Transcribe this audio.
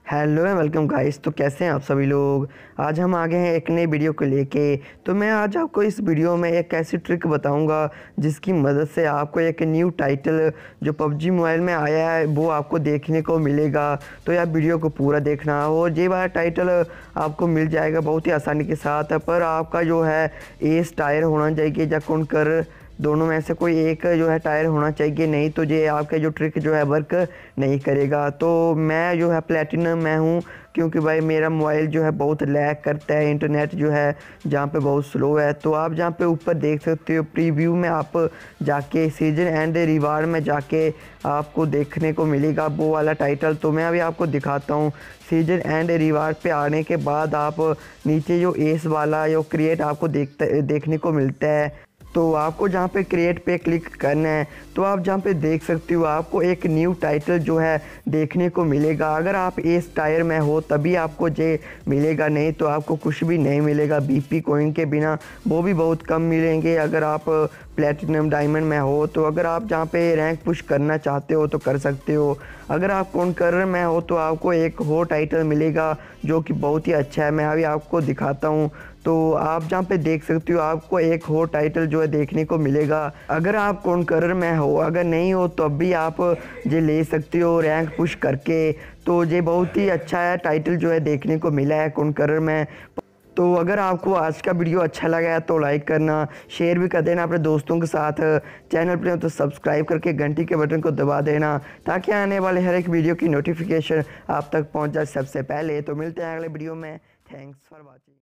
Hello and welcome guys. तो कैसे हैं आप सभी लोग। आज हम आ गए हैं एक नई वीडियो को लेके। तो मैं आज आपको इस वीडियो में एक ऐसी ट्रिक बताऊंगा जिसकी मदद से आपको एक न्यू टाइटल जो पबजी मोबाइल में आया है वो आपको देखने को मिलेगा। तो यार वीडियो को पूरा देखना और ये वाला टाइटल आपको मिल जाएगा बहुत ही आसानी के साथ। पर आपका जो है एस टायर होना चाहिए या कौन दोनों में से कोई एक जो है टायर होना चाहिए, नहीं तो ये आपका जो ट्रिक जो है वर्क नहीं करेगा। तो मैं जो है प्लेटिनम में हूँ क्योंकि भाई मेरा मोबाइल जो है बहुत लैग करता है, इंटरनेट जो है जहाँ पे बहुत स्लो है। तो आप जहाँ पे ऊपर देख सकते हो प्रीव्यू में आप जाके सीजन एंड रिवार्ड में जाके आपको देखने को मिलेगा वो वाला टाइटल। तो मैं अभी आपको दिखाता हूँ। सीजन एंड रिवार्ड पे आने के बाद आप नीचे जो एस वाला जो क्रिएट आपको देखने को मिलता है, तो आपको जहाँ पे क्रिएट पे क्लिक करना है तो आप जहाँ पे देख सकते हो आपको एक न्यू टाइटल जो है देखने को मिलेगा। अगर आप इस टायर में हो तभी आपको ये मिलेगा, नहीं तो आपको कुछ भी नहीं मिलेगा। बीपी कॉइन के बिना वो भी बहुत कम मिलेंगे अगर आप प्लेटिनम डायमंड में हो। तो अगर आप जहाँ पे रैंक पुश करना चाहते हो तो कर सकते हो। अगर आप कॉन्करर में हो तो आपको एक हो टाइटल मिलेगा जो कि बहुत ही अच्छा है। मैं अभी आपको दिखाता हूँ। तो आप जहाँ पे देख सकते हो आपको एक हो टाइटल जो है देखने को मिलेगा अगर आप कॉन्करर में हो। अगर नहीं हो तो भी आप ये ले सकते हो रैंक पुश करके। तो ये बहुत ही अच्छा है टाइटल जो है देखने को मिला है कॉन्करर में। तो अगर आपको आज का वीडियो अच्छा लगा है तो लाइक करना, शेयर भी कर देना अपने दोस्तों के साथ। चैनल पर तो सब्सक्राइब करके घंटी के बटन को दबा देना ताकि आने वाले हर एक वीडियो की नोटिफिकेशन आप तक पहुंच जाए सबसे पहले। तो मिलते हैं अगले वीडियो में। Thanks for watching.